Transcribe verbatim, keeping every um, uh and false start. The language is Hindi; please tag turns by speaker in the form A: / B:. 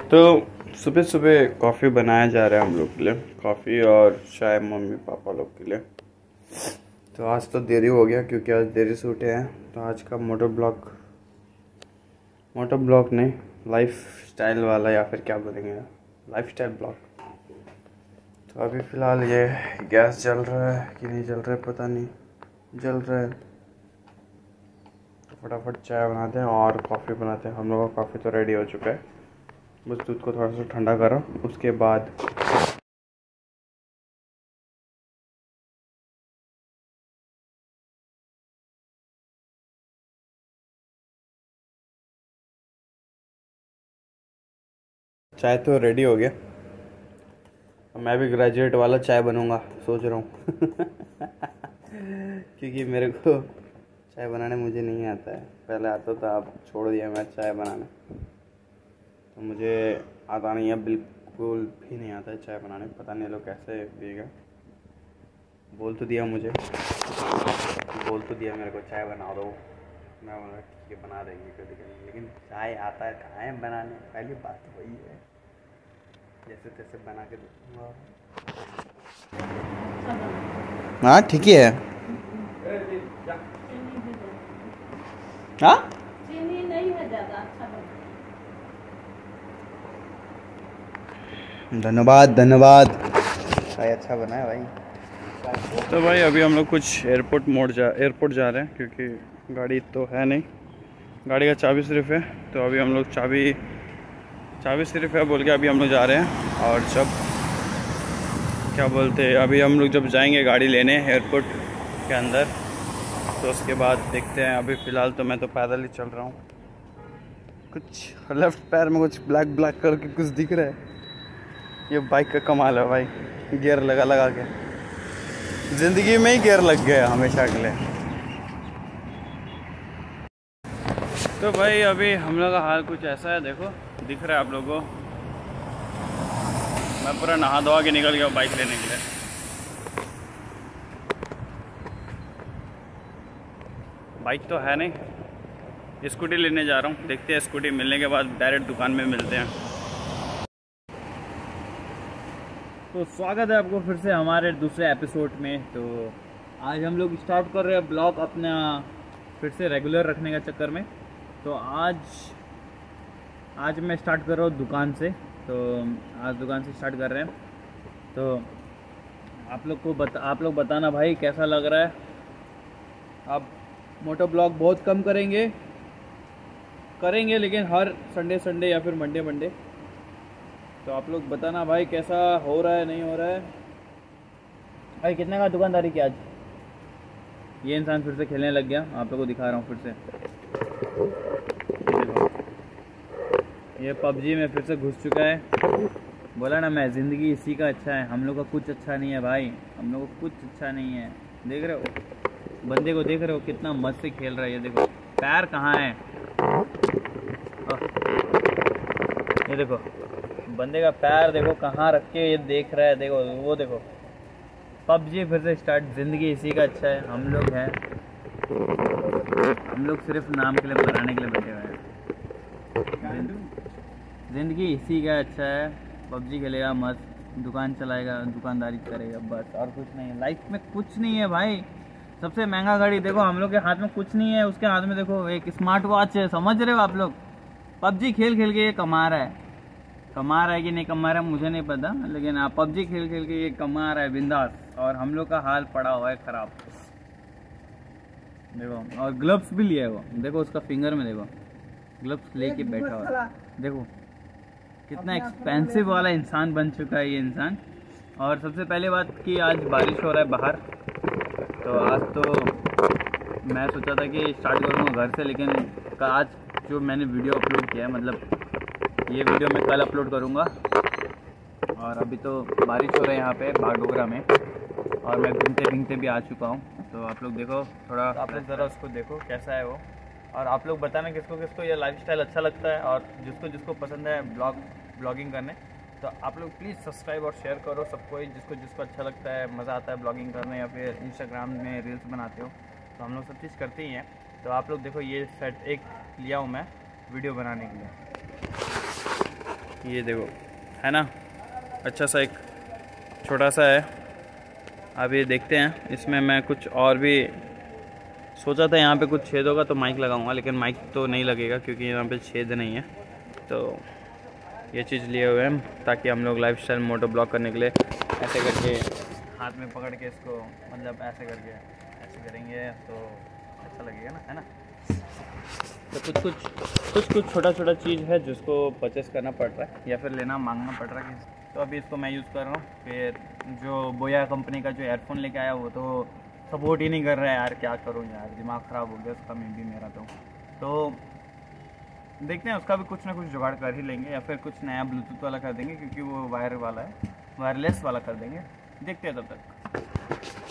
A: तो सुबह सुबह कॉफ़ी बनाया जा रहा है हम लोग के लिए, कॉफ़ी और चाय मम्मी पापा लोग के लिए। तो आज तो देरी हो गया क्योंकि आज देरी से उठे हैं। तो आज का मोटर ब्लॉग मोटर ब्लॉग नहीं, लाइफ स्टाइल वाला या फिर क्या बोलेंगे, लाइफ स्टाइल ब्लॉग। तो अभी फ़िलहाल ये गैस जल रहा है कि नहीं जल रहा है पता नहीं, जल रहा है। तो फटाफट चाय बनाते हैं और कॉफ़ी बनाते हैं। हम लोग का कॉफ़ी तो रेडी हो चुका है, बस दूध को थोड़ा सा ठंडा करो उसके बाद चाय तो रेडी हो गया। मैं भी ग्रेजुएट वाला चाय बनूंगा सोच रहा हूँ क्योंकि मेरे को चाय बनाने मुझे नहीं आता है। पहले आता था, अब छोड़ दिया मैं चाय बनाना। तो मुझे आता नहीं है, बिल्कुल भी नहीं आता है चाय बनाने। पता नहीं लोग कैसे पिएगा। बोल तो दिया मुझे बोल तो दिया मेरे को चाय बना दो। मैं बोला ठीक है बना देंगे कभी कभी, लेकिन चाय आता है कहाँ है बनाने। पहली बात तो वही है, जैसे तैसे बना के दूँगा। हाँ ठीक ही है। हाँ
B: चीनी नहीं है ज़्यादा, अच्छा बना।
A: धन्यवाद धन्यवाद, चाय अच्छा बना है भाई। तो भाई अभी हम लोग कुछ एयरपोर्ट मोड़ जा एयरपोर्ट जा रहे हैं क्योंकि गाड़ी तो है नहीं, गाड़ी का चाबी सिर्फ है। तो अभी हम लोग चाबी चाबी सिर्फ है बोल के अभी हम लोग जा रहे हैं। और जब क्या बोलते हैं, अभी हम लोग जब जाएंगे गाड़ी लेने एयरपोर्ट के अंदर, तो उसके बाद देखते हैं। अभी फ़िलहाल तो मैं तो पैदल ही चल रहा हूँ। कुछ लेफ्ट पैर में कुछ ब्लैक ब्लैक करके कुछ दिख रहा है। ये बाइक का कमाल है भाई, गियर लगा लगा के ज़िंदगी में ही गियर लग गया हमेशा के लिए। तो भाई अभी हम लोग का हाल कुछ ऐसा है, देखो दिख रहा है आप लोगों को। मैं पूरा नहा धोवा के निकल गया बाइक लेने के लिए। बाइक तो है नहीं, स्कूटी लेने जा रहा हूँ। देखते हैं स्कूटी मिलने के बाद डायरेक्ट दुकान में मिलते हैं।
C: तो स्वागत है आपको फिर से हमारे दूसरे एपिसोड में। तो आज हम लोग स्टार्ट कर रहे हैं ब्लॉग अपना फिर से रेगुलर रखने का चक्कर में। तो आज आज मैं स्टार्ट कर रहा हूँ दुकान से। तो आज दुकान से स्टार्ट कर रहे हैं। तो आप लोग को बता आप लोग बताना भाई कैसा लग रहा है। अब मोटो ब्लॉग बहुत कम करेंगे करेंगे लेकिन हर संडे संडे या फिर मंडे मंडे। तो आप लोग बताना भाई कैसा हो रहा है नहीं हो रहा है। भाई कितने का दुकानदारी की आज। ये इंसान फिर से खेलने लग गया, आप लोगों को दिखा रहा हूँ फिर से। ये देखो, ये पबजी में फिर से घुस चुका है। बोला ना मैं, ज़िंदगी इसी का अच्छा है। हम लोग का कुछ अच्छा नहीं है भाई, हम लोग को कुछ अच्छा नहीं है। देख रहे हो बंदे को, देख रहे हो कितना मस्त से खेल रहा है। ये देखो पैर कहाँ है, ये देखो बंदे का पैर देखो कहाँ रख के ये देख रहा है। देखो वो देखो, पबजी फिर से स्टार्ट। ज़िंदगी इसी का अच्छा है। हम लोग हैं हम लोग सिर्फ नाम के लिए बनाने के लिए बैठे हुए हैं। ज़िंदगी इसी का अच्छा है। पबजी खेलेगा मस्त, दुकान चलाएगा, दुकानदारी करेगा, बस और कुछ नहीं है। लाइफ में कुछ नहीं है भाई। सबसे महंगा गाड़ी देखो, हम लोग के हाथ में कुछ नहीं है, उसके हाथ में देखो एक स्मार्ट वॉच है। समझ रहे हो आप लोग। पबजी खेल खेल के ये कमा रहा है। कमा रहा है कि नहीं कमा रहा है मुझे नहीं पता, लेकिन आप पबजी खेल खेल के ये कमा रहा है बिंदास। और हम लोग का हाल पड़ा हुआ है ख़राब। देखो, और ग्लव्स भी लिया है वो। देखो उसका फिंगर में देखो ग्लव्स लेके बैठा हुआ है। देखो कितना एक्सपेंसिव वाला इंसान बन चुका है ये इंसान। और सबसे पहले बात कि आज बारिश हो रहा है बाहर। तो आज तो मैं सोचा था कि स्टार्ट करूँगा घर से, लेकिन आज जो मैंने वीडियो अपलोड किया है, मतलब ये वीडियो मैं कल अपलोड करूँगा। और अभी तो बारिश हो रहा है यहाँ पे बागडोगरा में, और मैं भीगते भीगते भी आ चुका हूँ। तो आप लोग देखो थोड़ा, आप लोग ज़रा उसको देखो कैसा है वो। और आप लोग बताना किसको किसको ये लाइफस्टाइल अच्छा लगता है, और जिसको जिसको पसंद है ब्लॉग ब्लॉगिंग करने। तो आप लोग प्लीज़ सब्सक्राइब और शेयर करो सबको, जिसको जिसको अच्छा लगता है, मज़ा आता है ब्लॉगिंग करने, या फिर इंस्टाग्राम में रील्स बनाते हो। तो हम लोग सब चीज़ करते ही हैं। तो आप लोग देखो ये सेट एक लिया हूँ मैं वीडियो बनाने के लिए।
A: ये देखो है ना, अच्छा सा एक छोटा सा है। अब ये देखते हैं, इसमें मैं कुछ और भी सोचा था, यहाँ पे कुछ छेद होगा तो माइक लगाऊंगा, लेकिन माइक तो नहीं लगेगा क्योंकि यहाँ पे छेद नहीं है। तो ये चीज़ लिए हुए हैं ताकि हम लोग लाइफस्टाइल मोटो ब्लॉग करने के लिए ऐसे करके हाथ में पकड़ के इसको, मतलब ऐसे करके ऐसे करेंगे तो अच्छा लगेगा ना, है ना। तो कुछ कुछ कुछ कुछ छोटा छोटा चीज़ है जिसको परचेस करना पड़ रहा है या फिर लेना मांगना पड़ रहा है। तो अभी इसको मैं यूज़ कर रहा हूँ। फिर जो बोया कंपनी का जो एयरफोन लेके आया वो तो सपोर्ट ही नहीं कर रहा है यार, क्या करूँ यार, दिमाग ख़राब हो गया उसका में भी मेरा। तो तो देखते हैं, उसका भी कुछ ना कुछ जुगाड़ कर ही लेंगे या फिर कुछ नया ब्लूटूथ वाला कर देंगे क्योंकि वो वायर वाला है, वायरलेस वाला कर देंगे। देखते हैं तब तक।